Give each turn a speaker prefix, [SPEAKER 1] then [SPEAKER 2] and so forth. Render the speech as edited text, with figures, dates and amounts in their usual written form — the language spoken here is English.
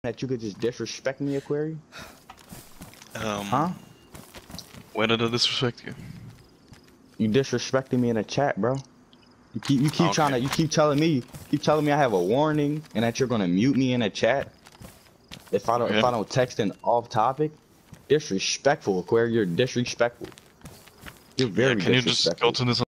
[SPEAKER 1] that you could just disrespect me, Aquari?
[SPEAKER 2] Huh? When did I disrespect you?
[SPEAKER 1] You disrespecting me in a chat, bro. You keep
[SPEAKER 2] Okay.
[SPEAKER 1] trying to, you keep telling me I have a warning and that you're gonna mute me in a chat if I don't text in off topic. Disrespectful, Aquari. You're disrespectful. You're very
[SPEAKER 2] Can you
[SPEAKER 1] disrespectful.
[SPEAKER 2] just go to this